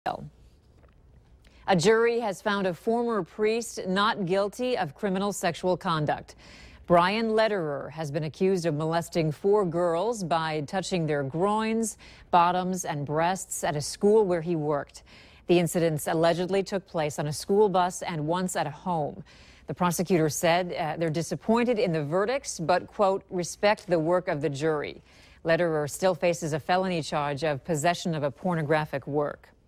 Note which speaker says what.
Speaker 1: A jury has found a former priest not guilty of criminal sexual conduct. Brian Lederer has been accused of molesting 4 girls by touching their groins, bottoms, and breasts at a school where he worked. The incidents allegedly took place on a school bus and once at a home. The prosecutor said they're disappointed in the verdicts, but, quote, respect the work of the jury. Lederer still faces a felony charge of possession of a pornographic work.